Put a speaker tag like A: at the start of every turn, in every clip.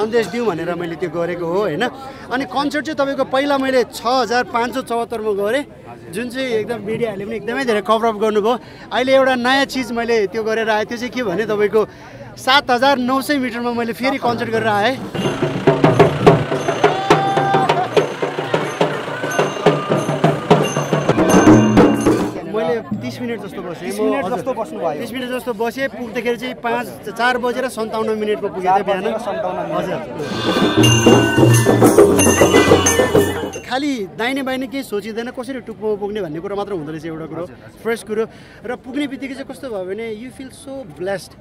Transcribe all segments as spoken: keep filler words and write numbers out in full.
A: सन्देश दिउँ भनेर मैले त्यो गरेको हो होइन। अनि कन्सर्ट चाहिँ तपाईँको पहिला मैले छ हजार पाँच सौ चौहत्तरमा गरेँ, जुन चाहिँ एकदम मिडियाहरूले पनि एकदमै धेरै कभरअप गर्नुभयो। अहिले एउटा नयाँ चिज मैले त्यो गरेर आएँ, त्यो चाहिँ के भने तपाईँको सात हजार नौ सय मिटरमा मैले फेरि कन्सर्ट गरेर आएँ। मैले तिस मिनट जस्तो बसेँ, तिस मिनट जस्तो बस्नुभयो, तिस मिनट जस्तो बसेँ। पुग्दाखेरि चाहिँ पाँच चार बजेर सन्ताउन्न मिनटमा पुगेको थिएँ बिहान। हजुर, खालि दाहिने बाहिने केही सोचिँदैन, कसरी टुप्पोमा पुग्ने भन्ने कुरा मात्र हुँदो रहेछ एउटा कुरो, फर्स्ट कुरो। र पुग्ने बित्तिकै चाहिँ कस्तो भयो भने यु फिल सो ब्लेस्ड।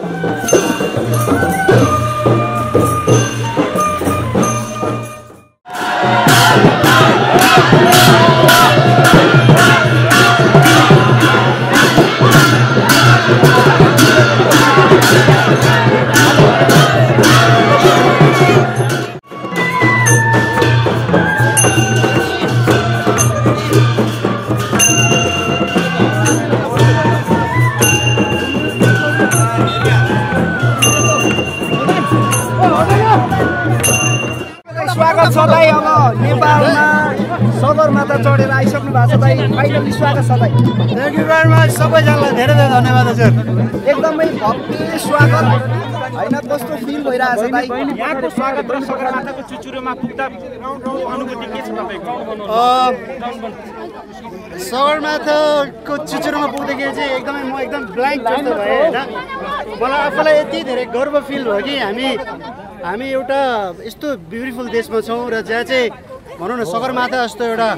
B: स्वागत छ दाइ। अब नेपालमा सगरमाथा चढेर आइसक्नु भएको छ दाइ, फाइनली स्वागत छ दाइ।
A: थ्याङ्क यू भेरी मच, सबैजनालाई धेरै धेरै धन्यवाद हजुर।
B: एकदमै भव्य स्वागत होइन, कस्तो फिल भइरहेछ दाइ
C: यहाँको स्वागत र सगरमाथाको चुचुरोमा पुग्दा अनुभूति के छ तपाईँको?
A: सगरमाथाको चुचुरोमा पुग्दाखेरि चाहिँ एकदमै म एकदम ब्ल्याङ्क जस्तो भएँ होइन। मलाई आफूलाई यति धेरै गर्व फिल भयो कि हामी हामी एउटा यस्तो ब्युटिफुल देशमा छौँ र जहाँ चाहिँ भनौँ न सगरमाथा जस्तो एउटा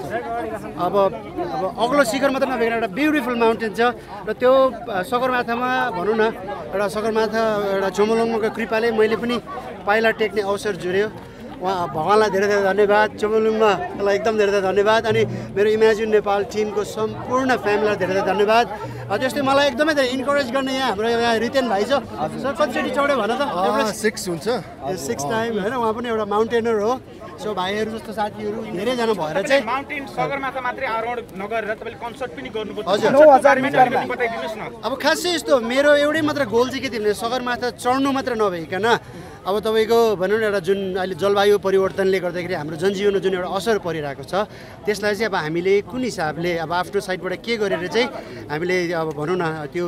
A: अब अब अग्लो शिखर मात्र नभएर एउटा ब्युटिफुल माउन्टेन छ। र त्यो सगरमाथामा भनौँ न एउटा सगरमाथा एउटा चोमोलुङको कृपाले मैले पनि पाइला टेक्ने अवसर जुड्यो। उहाँ भगवान्लाई धेरै धेरै धन्यवाद, चोमोलुङमा त्यसलाई एकदम धेरै धेरै धन्यवाद, अनि मेरो इमेजिन नेपाल टिमको सम्पूर्ण फ्यामिलीलाई धेरै धेरै धन्यवाद। त्यस्तै मलाई एकदमै धेरै इन्करेज गर्ने यहाँ हाम्रो यहाँ रितेन भाइ छ। सर कतिचोटि चढ्यो भन त?
D: सिक्स हुन्छ,
A: सिक्स टाइम होइन। उहाँ पनि एउटा माउन्टेनर हो। सो भाइहरू जस्तो साथीहरू धेरैजना भएर चाहिँ
C: माउन्टेन सगरमाथा मात्रै आरोहण नगरेर तपाईँले कन्सर्ट पनि गर्नुभयो।
A: हजुर,
B: नौ हजार मिटरमा
C: बताइदिनुहोस् न।
A: अब खास चाहिँ यस्तो मेरो एउटै मात्र गोल चाहिँ के थियो भने सगरमाथा चढ्नु मात्र नभइकन अब तपाईँको भनौँ न एउटा जुन अहिले जलवायु परिवर्तनले गर्दाखेरि हाम्रो जनजीवनमा जुन एउटा असर परिरहेको छ त्यसलाई चाहिँ अब हामीले कुन हिसाबले अब आफ्नो साइडबाट के गरेर चाहिँ हामीले अब भनौँ न त्यो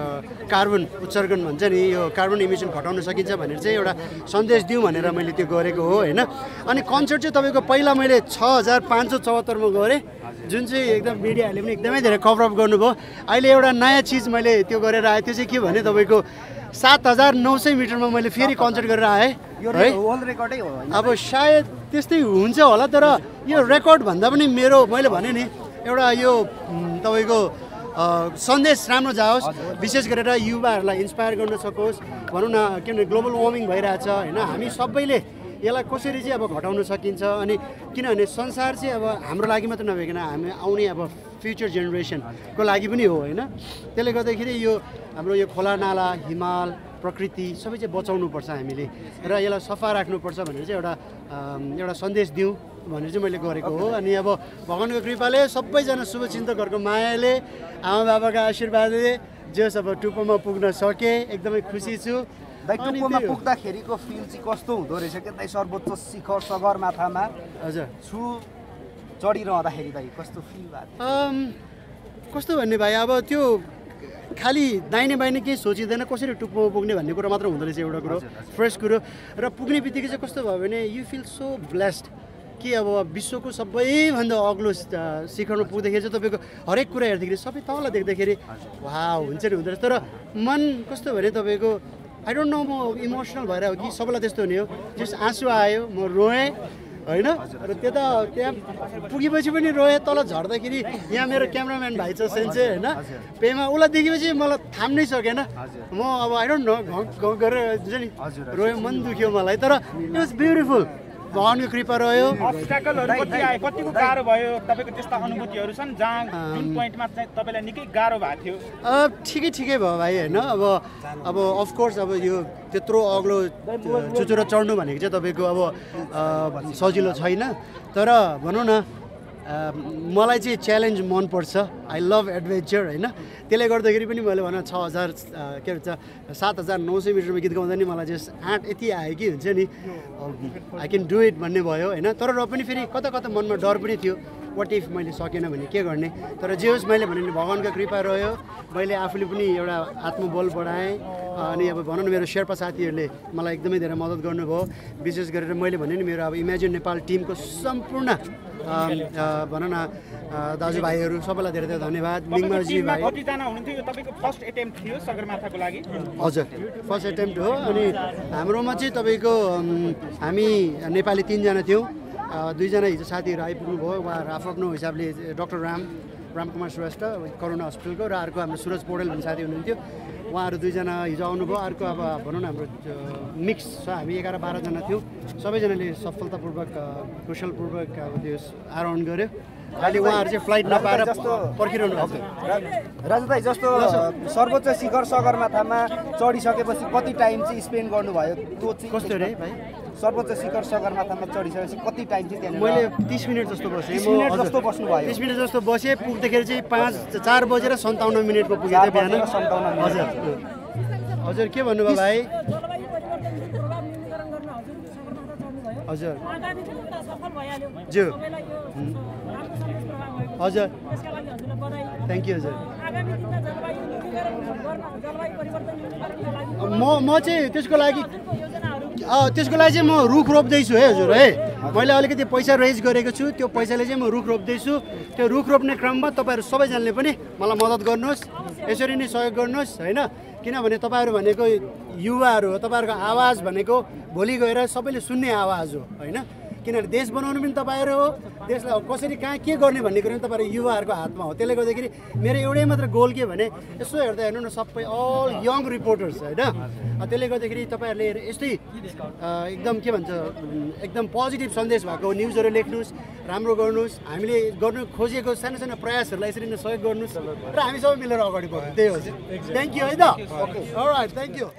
A: कार्बन उत्सर्जन भन्छ नि, यो कार्बन इमिसन घटाउन सकिन्छ भनेर चाहिँ एउटा सन्देश दिउँ भनेर मैले त्यो गरेको हो होइन। अनि कन्सर्ट चाहिँ तपाईँको पहिला मैले छ हजार पाँच सौ चौहत्तरमा गरेँ, जुन चाहिँ एकदम मिडियाहरूले पनि एकदमै धेरै कभरअप गर्नुभयो। अहिले एउटा नयाँ चिज मैले त्यो गरेर आएँ, त्यो चाहिँ के भने तपाईँको सात हजार नौ सय मिटरमा मैले फेरि कन्सर्ट गरेर आएँ है।
B: वर्ल्ड रेकर्डै हो।
A: अब सायद त्यस्तै हुन्छ होला, तर यो रेकर्ड भन्दा पनि मेरो मैले भने नि एउटा यो तपाईँको सन्देश राम्रो जाओस्, विशेष गरेर युवाहरूलाई इन्सपायर गर्न सकोस्। भनौँ न किनभने ग्लोबल वार्मिङ भइरहेछ होइन, हामी सबैले यसलाई कसरी चाहिँ अब घटाउन सकिन्छ। अनि किनभने संसार चाहिँ अब हाम्रो लागि मात्र नभइकन हामी आउने अब फ्युचर जेनेरेसनको लागि पनि हो होइन। त्यसले गर्दाखेरि यो हाम्रो यो खोला नाला हिमाल प्रकृति सबै चाहिँ बचाउनुपर्छ हामीले र यसलाई सफा राख्नुपर्छ भनेर चाहिँ एउटा एउटा सन्देश दिउँ भनेर चाहिँ मैले गरेको हो। अनि अब भगवान्को कृपाले सबैजना शुभचिन्तकहरूको मायाले आमा बाबाको आशीर्वादले जस अब टुप्पोमा पुग्न सकेँ, एकदमै खुसी छु।
B: टुप्पोमा पुग्दाखेरिको फिल चाहिँ कस्तो हुँदो रहेछ के दाइ? सर्वोच्च शिखर सगरमाथामा
A: हजुर
B: छु चढिरहँदाखेरि दाइ कस्तो फिल भएको?
A: कस्तो भन्ने भाइ, अब त्यो खालि दाहिने बाहिने केही सोचिँदैन, कसरी टुप्पोमा पुग्ने भन्ने कुरा मात्र हुँदो रहेछ एउटा कुरो, फर्स्ट कुरो। र पुग्ने बित्तिकै चाहिँ कस्तो भयो भने यु फिल सो ब्लेस्ड कि अब विश्वको सबैभन्दा अग्लो शिखरमा पुग्दाखेरि चाहिँ तपाईँको हरेक कुरा हेर्दाखेरि सबै तल देख्दाखेरि वाह हुन्छ नि हुँदो रहेछ। तर मन कस्तो भने तपाईँको आई डोन्ट नो म इमोसनल भएर हो कि सबैलाई त्यस्तो हुने हो, जस आँसु आयो म रोएँ होइन। र त्यता त्यहाँ पुगेपछि पनि रोएँ, तल झर्दाखेरि यहाँ मेरो क्यामराम्यान भाइ छ सेन्चे होइन पेमा, उसलाई देखेपछि मलाई थाम्नै सकेन म। अब आई डोन्ट नो घ गरेर हुन्छ नि रोएँ, मन दुख्यो मलाई। तर इट वाज ब्युटिफुल, भगवान्को कृपा रह्यो।
C: अब्स्ट्याकलहरू कति आए, कतिको गाह्रो भयो तपाईँको त्यस्ता अनुभूतिहरू छन् जहाँ जुन पोइन्टमा चाहिँ तपाईँलाई निकै गाह्रो भएको थियो?
A: ठिकै ठिकै भयो भाइ होइन। अब अब अफकोर्स अब यो त्यत्रो अग्लो चुचुरो चढ्नु भनेको चाहिँ तपाईँको अब सजिलो छैन, तर भनौँ न मलाई चाहिँ च्यालेन्ज मनपर्छ आई लभ एडभेन्चर होइन त्यसले गर्दाखेरि पनि मैले भन छ हजार के भन्छ सात हजार नौ सय मिटरमा गीत गाउँदा नि मलाई चाहिँ आँट यति आयो कि हुन्छ नि आई क्यान डु इट भन्ने भयो होइन तर र पनि फेरि कता कता मनमा डर पनि थियो वाट इफ मैले सकेन भने के गर्ने तर जे होस् मैले भने भगवान्को कृपा रह्यो मैले आफूले पनि एउटा आत्मबल बढाएँ अनि अब भनौँ न मेरो शेर्पा साथीहरूले मलाई एकदमै धेरै मद्दत गर्नुभयो विशेष गरेर मैले भने नि मेरो अब इमेजिन नेपाल टिमको सम्पूर्ण भनौँ न दाजुभाइहरू सबैलाई धेरै धेरै धन्यवाद मिङमरजी भाइ
C: कतिजना हुनुहुन्थ्यो यो तपाईँको फर्स्ट एटेम्प्ट थियो सगरमाथाको लागि
A: हजुर फर्स्ट एटेम्प्ट हो अनि हाम्रोमा चाहिँ तपाईँको हामी नेपाली तिनजना थियौँ दुईजना हिजो साथीहरू आइपुग्नु भयो उहाँहरू आफ्नो हिसाबले डाक्टर राम रामकुमार श्रेष्ठ करुणा हस्पिटलको र अर्को हाम्रो सुरज पौडेल भन्ने साथी हुनुहुन्थ्यो उहाँहरू दुईजना हिजो आउनुभयो अर्को अब भनौँ न हाम्रो मिक्स छ हामी एघार बाह्रजना थियौँ सबैजनाले सफलतापूर्वक कुशलपूर्वक अब त्यो आरोहण गर्यो अहिले उहाँहरू चाहिँ फ्लाइट नपाएर जस्तो पर्खिरहनु भएको
B: राजु भाइ जस्तो सर्वोच्च शिखर सगरमाथामा चढिसकेपछि कति टाइम चाहिँ स्पेन्ड गर्नुभयो त्यो चाहिँ
A: कस्तो रे भाइ
B: सर्वोच्च शिखर सगरमाथामा चढिसकेपछि कति टाइम चाहिँ त्यहाँ
A: मैले तिस मिनट जस्तो बसेँ
B: तिस मिनट जस्तो बस्नुभयो
A: तिस मिनट जस्तो बसेँ पुग्दाखेरि चाहिँ पाँच चार बजेर सन्ताउन्न मिनटको पुगेको थियो बिहान हजुर हजुर के भन्नुभयो भाइ हजुर ज्यू हजुर थ्याङ्क यू हजुर म म चाहिँ त्यसको लागि त्यसको लागि चाहिँ म रुख रोप्दैछु है हजुर है मैले अलिकति पैसा रेज गरेको छु त्यो पैसाले चाहिँ म रुख रोप्दैछु त्यो रुख रोप्ने क्रममा तपाईँहरू सबैजनाले पनि मलाई मद्दत गर्नुहोस् यसरी नै सहयोग गर्नुहोस् होइन किनभने तपाईँहरू भनेको युवाहरू हो तपाईँहरूको आवाज भनेको भोलि गएर सबैले सुन्ने आवाज हो होइन किनभने देश बनाउनु पनि तपाईँहरू हो देशलाई कसरी कहाँ के गर्ने भन्ने कुरो पनि तपाईँहरू युवाहरूको हातमा हो त्यसले गर्दाखेरि मेरो एउटै मात्र गोल के भने यसो हेर्दा हेर्नु न सबै अल यङ रिपोर्टर्स होइन त्यसले गर्दाखेरि तपाईँहरूले यस्तै एकदम के भन्छ एकदम पोजिटिभ सन्देश भएको न्युजहरू लेख्नुहोस् राम्रो गर्नुहोस् हामीले गर्नु खोजेको सानो सानो प्रयासहरूलाई यसरी नै सहयोग गर्नुहोस् र हामी सबै मिलेर अगाडि बढ्छौँ त्यही हो थ्याङ्क यू है त ओके अलराइट थ्याङ्क यू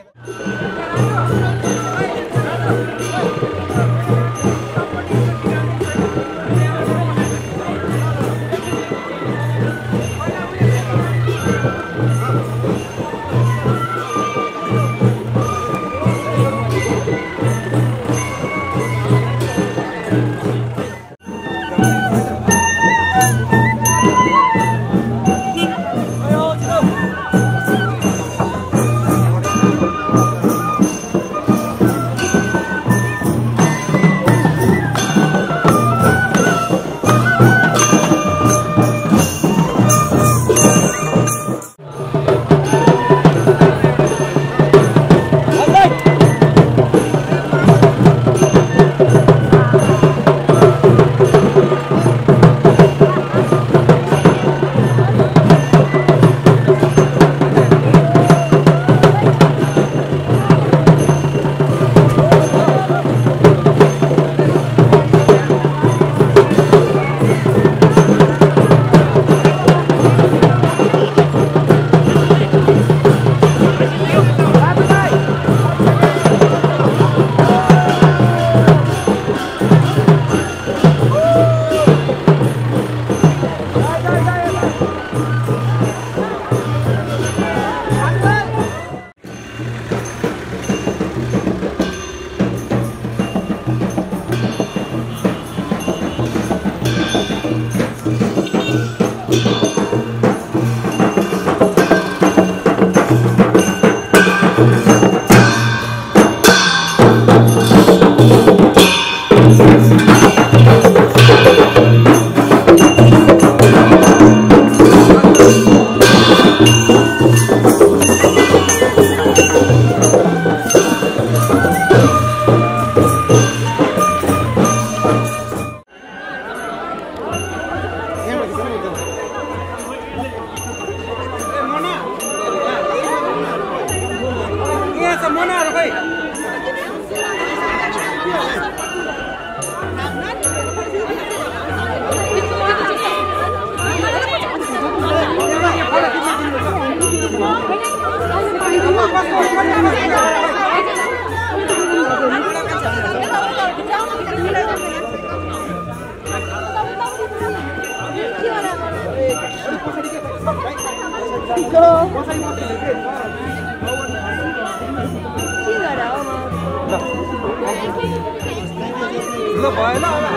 B: ल भएन